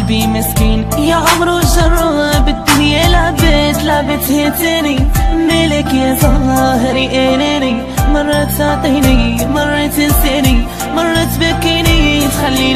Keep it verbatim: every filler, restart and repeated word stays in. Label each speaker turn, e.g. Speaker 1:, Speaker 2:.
Speaker 1: قلبي مسكين يا عمرو جرب الدنيا لعبت لعبت هيتني ملك يا ظاهري إليني مرة تعطيني مرة تنسيني مرة تبكيني تخليني